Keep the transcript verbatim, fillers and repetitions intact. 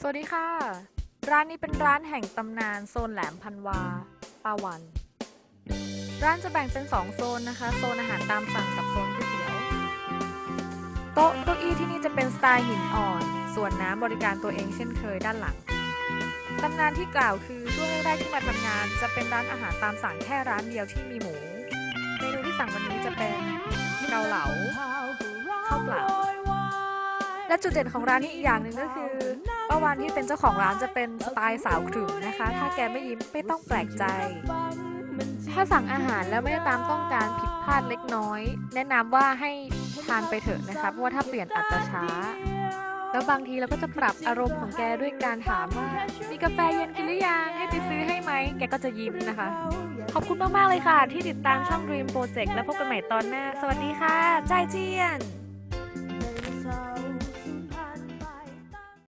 สวัสดีค่ะร้านนี้เป็นร้านแห่งตำนานโซนแหลมพันวาปาวันร้านจะแบ่งเป็นสองโซนนะคะโซนอาหารตามสั่งกับโซนก๋วยเตี๋ยวโต๊ะเก้าอี้ที่นี่จะเป็นสไตล์หินอ่อนส่วนน้ำบริการตัวเองเช่นเคยด้านหลังตำนานที่กล่าวคือช่วงแรกๆที่มาทำงานจะเป็นร้านอาหารตามสั่งแค่ร้านเดียวที่มีหมูเมนูที่สั่งวันนี้จะเป็นเกาเหลาข้าวเปล่าและจุดเด่นของร้านนี้อีกอย่างหนึ่งก็คือป้าวันที่เป็นเจ้าของร้านจะเป็นสไตล์สาวขรึมนะคะถ้าแกไม่ยิ้มไม่ต้องแปลกใจถ้าสั่งอาหารแล้วไม่ได้ตามต้องการผิดพลาดเล็กน้อยแนะนำว่าให้ทานไปเถอะนะคะเพราะว่าถ้าเปลี่ยนอาจจะช้าแล้วบางทีเราก็จะปรับอารมณ์ของแกด้วยการถามว่ามีกาแฟเย็นกินหรือยังให้ไปซื้อให้ไหมแกก็จะยิ้มนะคะขอบคุณมากๆเลยค่ะที่ติดตามช่อง Dream Project แล้วพบกันใหม่ตอนหน้าสวัสดีค่ะใจายเจียน